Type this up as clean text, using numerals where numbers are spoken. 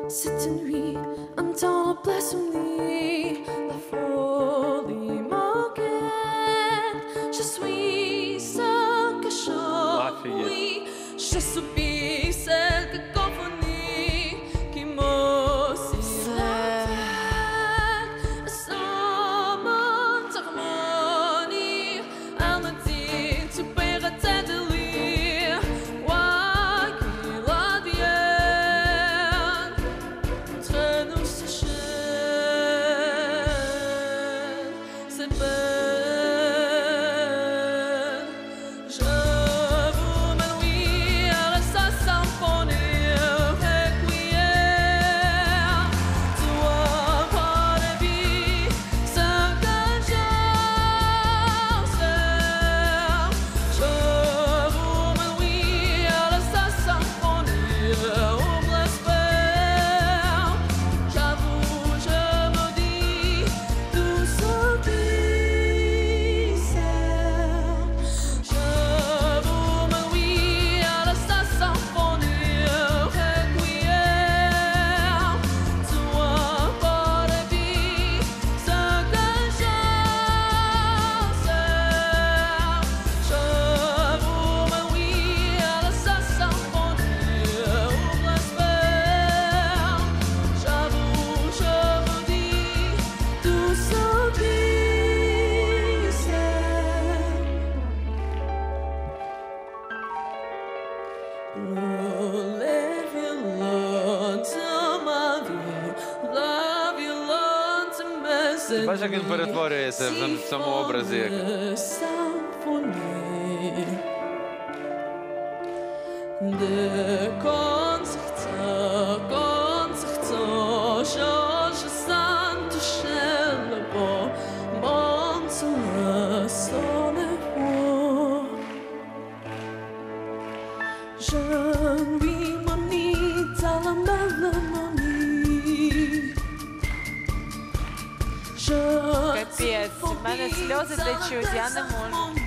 Cette nuit, un temps blasphème, la folie manquait. Je suis ce que je oui, je subis cette cacophonie qui m'oscille la tête. Someone's harmonie, elle me dit tu peux rater de lire, quoi qu'il advienne, entre nous se chaîne, c'est peine. Бачиш, як він перетворюється в цьому образі. Капець, в мене сльози течуть, я не можу.